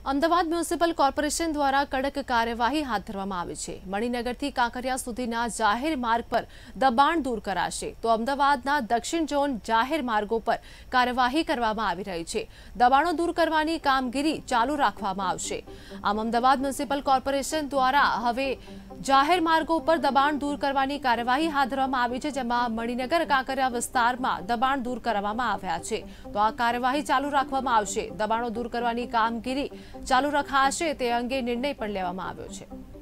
Ahmedabad municipal corporation દ્વારા કડક કાર્યવાહી હાથ ધરવામાં આવી છે। મણિનગરથી કાંકરિયા સુધીના જાહેર માર્ગ પર દબાણ દૂર કરાશે, તો અમદાવાદના દક્ષિણ ઝોન જાહેર માર્ગો પર કાર્યવાહી કરવામાં આવી રહી છે। દબાણો દૂર કરવાની કામગીરી ચાલુ રાખવામાં આવશે। આમ અમદાવાદ મ્યુનિસિપલ કોર્પોરેશન દ્વારા હવે જાહેર માર્ગો પર દબાણ દૂર કરવાની કાર્યવાહી હાથ ધરવામાં આવી છે, જેમાં મણિનગર કાંકરિયા વિસ્તારમાં દબાણ દૂર કરવામાં આવ્યા છે। તો આ કાર્યવાહી ચાલુ રાખવામાં આવશે। દબાણો દૂર કરવાની કામગીરી ચાલુ રખાશે તે અંગે નિર્ણય પણ લેવામાં આવ્યો છે।